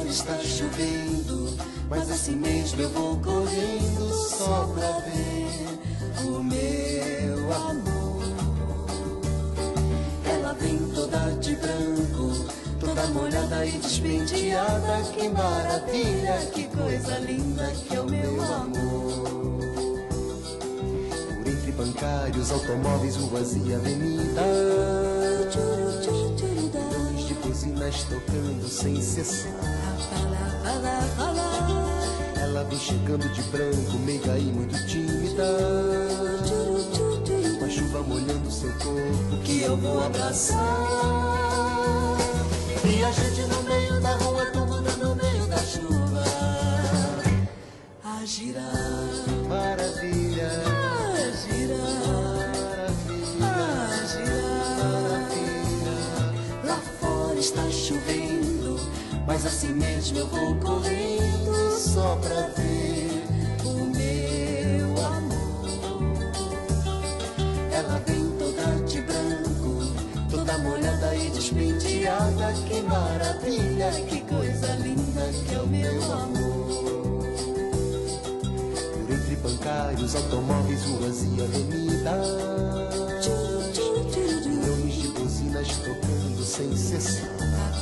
está chovendo, mas assim mesmo eu vou correndo só pra ver o meu amor. Ela vem toda de branco, toda molhada e despenteada. Que maravilha, que coisa linda que é o meu amor. Por entre bancários, automóveis, ruas e avenidas, milhões de buzinas tocando sem cessar. Ela vem chegando de branco, meiga e muito tímida, com a chuva molhando seu corpo que eu vou abraçar. E a gente no meio da rua, tomando no meio da chuva, a girar, maravilha, a girar, maravilha, a girar, maravilha. Lá fora está chovendo, mas assim mesmo eu vou correndo só pra ver o meu amor. Ela vem toda de branco, toda molhada e despenteada. Que maravilha, que coisa linda que é o meu amor. Por entre bancários, automóveis, ruas e avenidas, milhões de buzinas tocando sem cessar.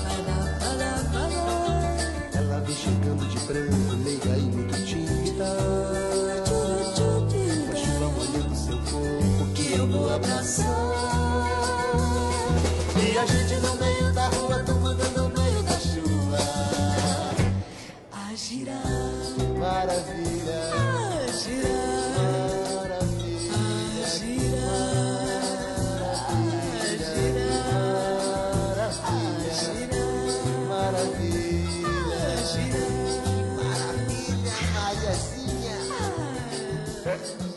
Ela vem chegando de branco, meiga e muito tímida, com a chuva molhando seu corpo que eu vou abraçar. E a gente no meio da rua, tomando no meio da chuva, a girar, maravilha, a girar, maravilha, a girar, maravilha, maravilha, maravilha, Maiazinha.